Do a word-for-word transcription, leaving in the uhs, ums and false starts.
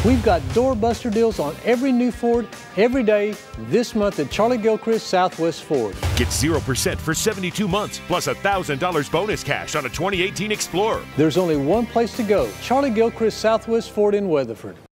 We've got doorbuster deals on every new Ford every day this month at Charlie Gilchrist Southwest Ford. Get zero percent for seventy-two months, plus one thousand dollars bonus cash on a twenty eighteen Explorer. There's only one place to go, Charlie Gilchrist Southwest Ford in Weatherford.